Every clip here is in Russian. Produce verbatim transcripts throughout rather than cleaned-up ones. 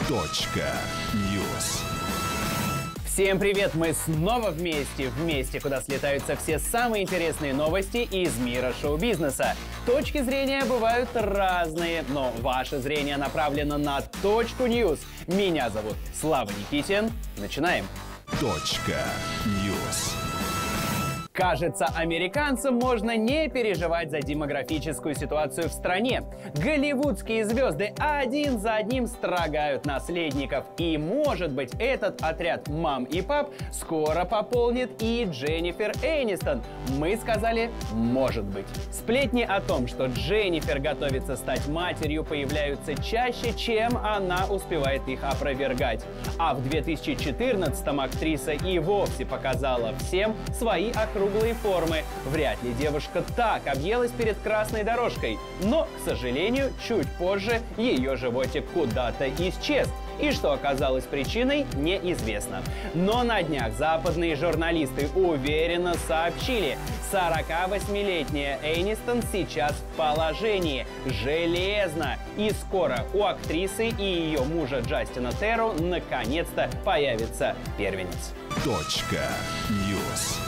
Точка Ньюс. Всем привет! Мы снова вместе, вместе, куда слетаются все самые интересные новости из мира шоу-бизнеса. Точки зрения бывают разные, но ваше зрение направлено на Точку Ньюс. Меня зовут Слава Никитин. Начинаем. Точка Ньюс. Кажется, американцам можно не переживать за демографическую ситуацию в стране. Голливудские звезды один за одним строгают наследников. И, может быть, этот отряд мам и пап скоро пополнит и Дженнифер Энистон. Мы сказали «может быть». Сплетни о том, что Дженнифер готовится стать матерью, появляются чаще, чем она успевает их опровергать. А в две тысячи четырнадцатом актриса и вовсе показала всем свои окружения. Круглые формы. Вряд ли девушка так объелась перед красной дорожкой. Но, к сожалению, чуть позже ее животик куда-то исчез. И что оказалось причиной, неизвестно. Но на днях западные журналисты уверенно сообщили: сорокавосьмилетняя Энистон сейчас в положении. Железно. И скоро у актрисы и ее мужа Джастина Терру наконец-то появится первенец. Точка Ньюс.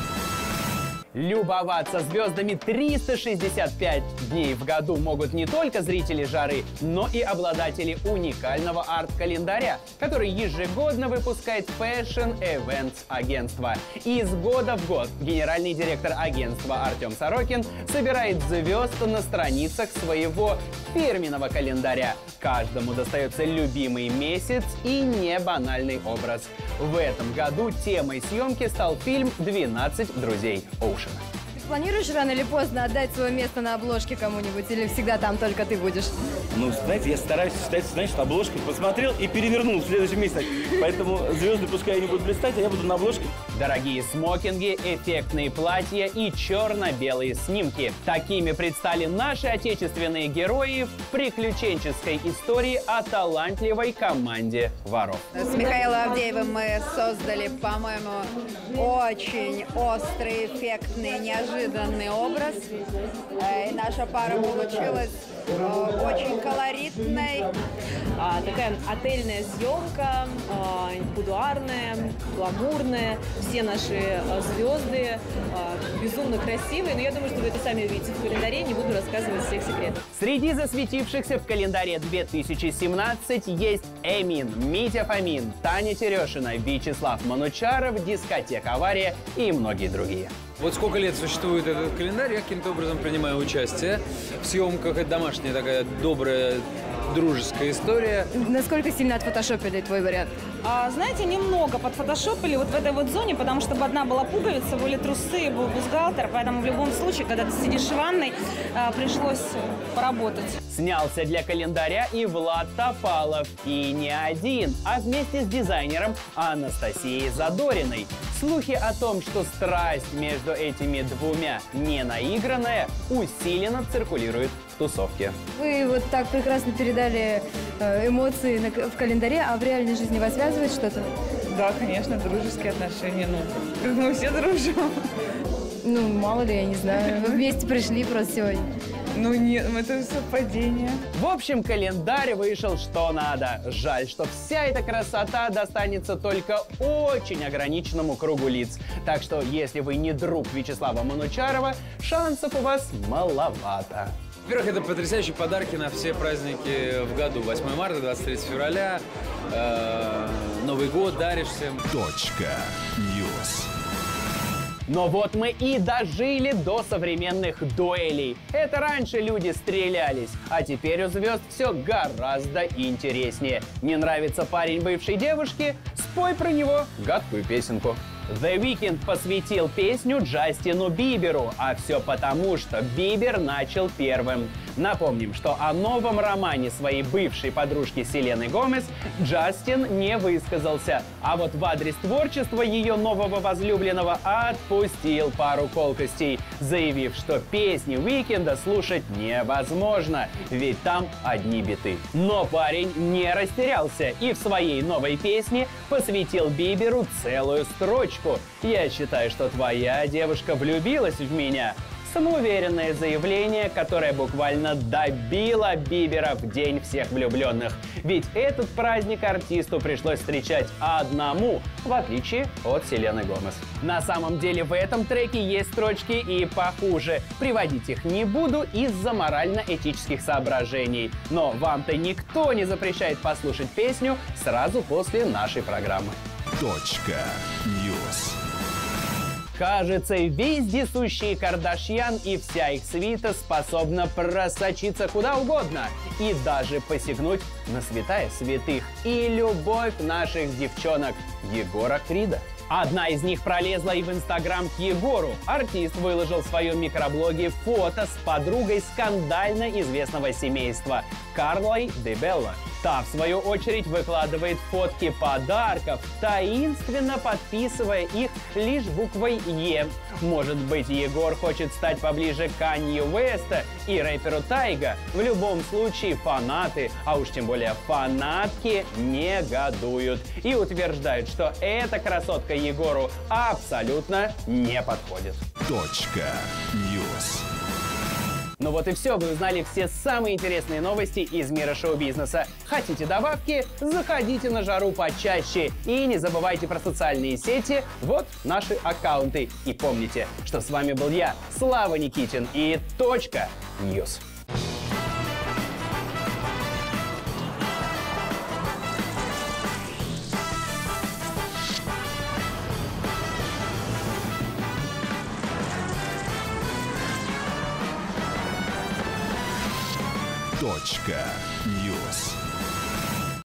Любоваться звездами триста шестьдесят пять дней в году могут не только зрители «Жары», но и обладатели уникального арт-календаря, который ежегодно выпускает Fashion Events агентство. Из года в год генеральный директор агентства Артем Сорокин собирает звезд на страницах своего фирменного календаря. Каждому достается любимый месяц и не банальный образ. В этом году темой съемки стал фильм «двенадцать друзей Оушена». Планируешь рано или поздно отдать свое место на обложке кому-нибудь, или всегда там только ты будешь? Ну, знаете, я стараюсь считать, знаешь, обложку посмотрел и перевернул в следующем месяце. Поэтому звезды пускай они будут блистать, а я буду на обложке. Дорогие смокинги, эффектные платья и черно-белые снимки. Такими предстали наши отечественные герои в приключенческой истории о талантливой команде воров. С Михаилом Авдеевым мы создали, по-моему, очень острый, эффектный, неожиданный образ. И наша пара получилась очень колоритной. А, такая отельная съемка, а, будуарная, гламурная. Все наши а, звезды а, безумно красивые. Но я думаю, что вы это сами увидите в календаре, не буду рассказывать всех секретов. Среди засветившихся в календаре две тысячи семнадцать есть Эмин, Митя Фомин, Таня Терешина, Вячеслав Манучаров, дискотека «Авария» и многие другие. Вот сколько лет существует этот календарь, я каким-то образом принимаю участие в съемках. Это домашняя такая добрая, дружеская история. Насколько сильно отфотошопили твой вариант? А, знаете, немного подфотошопили вот в этой вот зоне, потому что одна была пуговица, были трусы, был бюстгальтер, поэтому в любом случае, когда ты сидишь в ванной, а, пришлось поработать. Снялся для календаря и Влад Топалов. И не один, а вместе с дизайнером Анастасией Задориной. Слухи о том, что страсть между этими двумя не наигранная, усиленно циркулируют в тусовке. Вы вот так прекрасно передали эмоции в календаре, а в реальной жизни вас связывает что-то? Да, конечно, дружеские отношения, ну, мы все дружим. Ну, мало ли, я не знаю, вы вместе пришли просто сегодня. Ну нет, это совпадение. В общем, календарь вышел что надо. Жаль, что вся эта красота достанется только очень ограниченному кругу лиц. Так что, если вы не друг Вячеслава Манучарова, шансов у вас маловато. Во-первых, это потрясающие подарки на все праздники в году. восьмое марта, двадцать третьего февраля, э, Новый год даришь всем. Точка Ньюс. Но вот мы и дожили до современных дуэлей. Это раньше люди стрелялись, а теперь у звезд все гораздо интереснее. Не нравится парень бывшей девушки? Спой про него гадкую песенку. The Weeknd посвятил песню Джастину Биберу, а все потому, что Бибер начал первым. Напомним, что о новом романе своей бывшей подружки Селены Гомес Джастин не высказался, а вот в адрес творчества ее нового возлюбленного отпустил пару колкостей, заявив, что песни Уикенда слушать невозможно, ведь там одни биты. Но парень не растерялся и в своей новой песне посвятил Биберу целую строчку. «Я считаю, что твоя девушка влюбилась в меня. Самоуверенное заявление, которое буквально добило Бибера в день всех влюбленных. Ведь этот праздник артисту пришлось встречать одному, в отличие от Селены Гомес. На самом деле в этом треке есть строчки и похуже. Приводить их не буду из-за морально-этических соображений. Но вам-то никто не запрещает послушать песню сразу после нашей программы. Точка. Ньюс. Кажется, вездесущие Кардашьян и вся их свита способна просочиться куда угодно и даже посягнуть на святая святых и любовь наших девчонок Егора Крида. Одна из них пролезла и в Инстаграм к Егору. Артист выложил в своем микроблоге фото с подругой скандально известного семейства Карлой де Белла. Та, в свою очередь, выкладывает фотки подарков, таинственно подписывая их лишь буквой «Е». Может быть, Егор хочет стать поближе к Канье Уэста и рэперу Тайга. В любом случае, фанаты, а уж тем более фанатки, негодуют и утверждают, что эта красотка Егору абсолютно не подходит. Точка. Ньюс. Ну вот и все, вы узнали все самые интересные новости из мира шоу-бизнеса. Хотите добавки? Заходите на жару почаще. И не забывайте про социальные сети, вот наши аккаунты. И помните, что с вами был я, Слава Никитин и Точка. Ньюс. Точка.